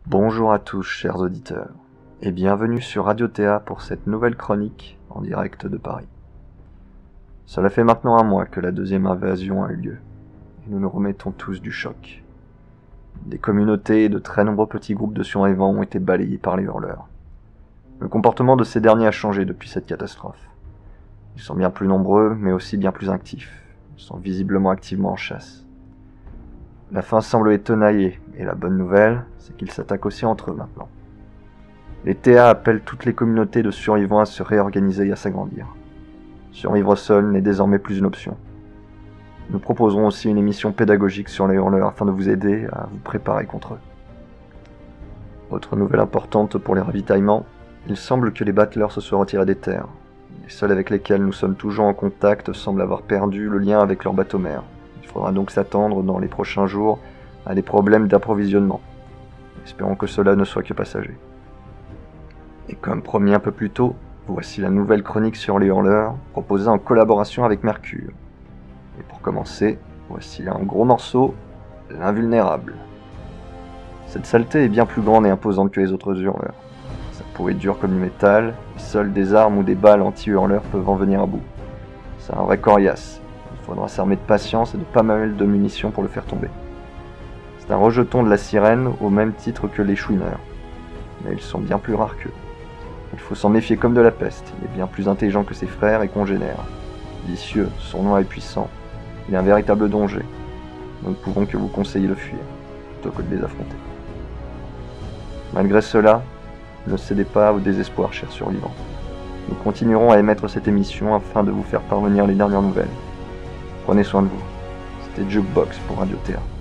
Bonjour à tous, chers auditeurs, et bienvenue sur Radio Théa pour cette nouvelle chronique en direct de Paris. Cela fait maintenant un mois que la deuxième invasion a eu lieu, et nous nous remettons tous du choc. Des communautés et de très nombreux petits groupes de survivants ont été balayés par les hurleurs. Le comportement de ces derniers a changé depuis cette catastrophe. Ils sont bien plus nombreux, mais aussi bien plus actifs. Ils sont visiblement activement en chasse. La fin semble les tenailler, et la bonne nouvelle, c'est qu'ils s'attaquent aussi entre eux maintenant. Les TA appellent toutes les communautés de survivants à se réorganiser et à s'agrandir. Survivre seul n'est désormais plus une option. Nous proposerons aussi une émission pédagogique sur les hurleurs afin de vous aider à vous préparer contre eux. Autre nouvelle importante pour les ravitaillements, il semble que les battleurs se soient retirés des terres. Les seuls avec lesquels nous sommes toujours en contact semblent avoir perdu le lien avec leur bateau mère. Il faudra donc s'attendre dans les prochains jours à des problèmes d'approvisionnement. Espérons que cela ne soit que passager. Et comme promis un peu plus tôt, voici la nouvelle chronique sur les hurleurs, proposée en collaboration avec Mercure. Et pour commencer, voici un gros morceau, l'invulnérable. Cette saleté est bien plus grande et imposante que les autres hurleurs. Sa peau est dure comme du métal, et seules des armes ou des balles anti-hurleurs peuvent en venir à bout. C'est un vrai coriace. Il faudra s'armer de patience et de pas mal de munitions pour le faire tomber. C'est un rejeton de la sirène au même titre que les chouineurs. Mais ils sont bien plus rares qu'eux. Il faut s'en méfier comme de la peste, il est bien plus intelligent que ses frères et congénères. Vicieux, sournois et puissant, il est un véritable danger. Nous ne pouvons que vous conseiller de fuir, plutôt que de les affronter. Malgré cela, ne cédez pas au désespoir, chers survivants. Nous continuerons à émettre cette émission afin de vous faire parvenir les dernières nouvelles. Prenez soin de vous. C'était Jukebox pour Radio Théa.